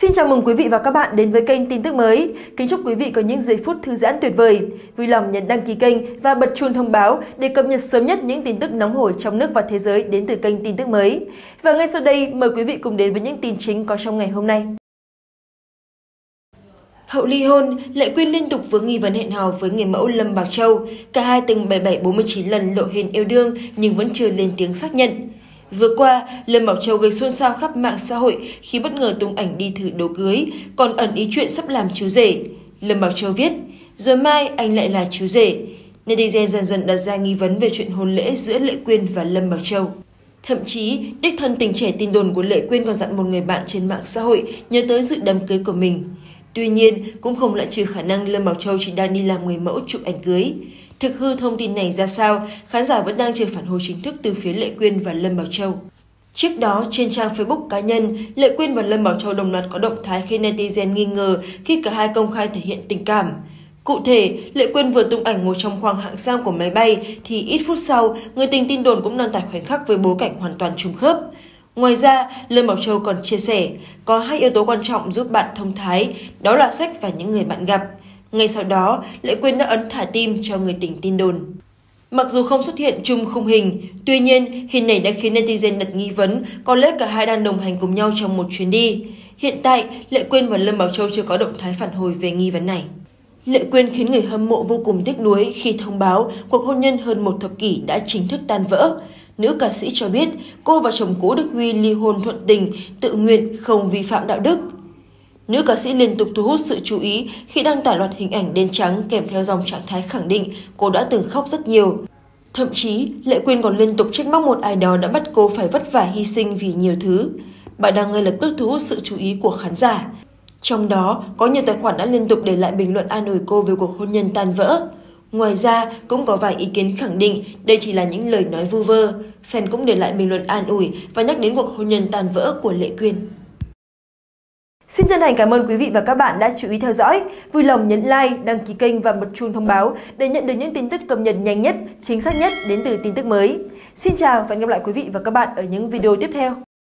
Xin chào mừng quý vị và các bạn đến với kênh tin tức mới. Kính chúc quý vị có những giây phút thư giãn tuyệt vời. Vui lòng nhấn đăng ký kênh và bật chuông thông báo để cập nhật sớm nhất những tin tức nóng hổi trong nước và thế giới đến từ kênh tin tức mới. Và ngay sau đây, mời quý vị cùng đến với những tin chính có trong ngày hôm nay. Hậu ly hôn, Lệ Quyên liên tục vướng nghi vấn hẹn hò với người mẫu Lâm Bảo Châu. Cả hai từng 77-49 lần lộ hình yêu đương nhưng vẫn chưa lên tiếng xác nhận. Vừa qua, Lâm Bảo Châu gây xôn xao khắp mạng xã hội khi bất ngờ tung ảnh đi thử đồ cưới, còn ẩn ý chuyện sắp làm chú rể. Lâm Bảo Châu viết, rồi mai anh lại là chú rể. Netizen dần dần đặt ra nghi vấn về chuyện hôn lễ giữa Lệ Quyên và Lâm Bảo Châu. Thậm chí, đích thân tình trẻ tin đồn của Lệ Quyên còn dặn một người bạn trên mạng xã hội nhớ tới dự đám cưới của mình. Tuy nhiên, cũng không loại trừ khả năng Lâm Bảo Châu chỉ đang đi làm người mẫu chụp ảnh cưới. Thực hư thông tin này ra sao, khán giả vẫn đang chờ phản hồi chính thức từ phía Lệ Quyên và Lâm Bảo Châu. Trước đó, trên trang Facebook cá nhân, Lệ Quyên và Lâm Bảo Châu đồng loạt có động thái khiến netizen nghi ngờ khi cả hai công khai thể hiện tình cảm. Cụ thể, Lệ Quyên vừa tung ảnh ngồi trong khoang hạng sang của máy bay thì ít phút sau, người tình tin đồn cũng đăng tải khoảnh khắc với bối cảnh hoàn toàn trùng khớp. Ngoài ra, Lâm Bảo Châu còn chia sẻ, có hai yếu tố quan trọng giúp bạn thông thái, đó là sách và những người bạn gặp. Ngay sau đó, Lệ Quyên đã ấn thả tim cho người tình tin đồn. Mặc dù không xuất hiện chung khung hình, tuy nhiên hình này đã khiến netizen đặt nghi vấn có lẽ cả hai đang đồng hành cùng nhau trong một chuyến đi. Hiện tại, Lệ Quyên và Lâm Bảo Châu chưa có động thái phản hồi về nghi vấn này. Lệ Quyên khiến người hâm mộ vô cùng tiếc nuối khi thông báo cuộc hôn nhân hơn một thập kỷ đã chính thức tan vỡ. Nữ ca sĩ cho biết cô và chồng cũ Đức Huy ly hôn thuận tình, tự nguyện, không vi phạm đạo đức. Nữ ca sĩ liên tục thu hút sự chú ý khi đăng tải loạt hình ảnh đen trắng kèm theo dòng trạng thái khẳng định cô đã từng khóc rất nhiều. Thậm chí, Lệ Quyên còn liên tục trách móc một ai đó đã bắt cô phải vất vả hy sinh vì nhiều thứ. Bà đang ngay lập tức thu hút sự chú ý của khán giả. Trong đó, có nhiều tài khoản đã liên tục để lại bình luận an ủi cô về cuộc hôn nhân tan vỡ. Ngoài ra, cũng có vài ý kiến khẳng định đây chỉ là những lời nói vu vơ. Fan cũng để lại bình luận an ủi và nhắc đến cuộc hôn nhân tan vỡ của Lệ Quyên. Xin chân thành cảm ơn quý vị và các bạn đã chú ý theo dõi. Vui lòng nhấn like, đăng ký kênh và bật chuông thông báo để nhận được những tin tức cập nhật nhanh nhất, chính xác nhất đến từ tin tức mới. Xin chào và hẹn gặp lại quý vị và các bạn ở những video tiếp theo.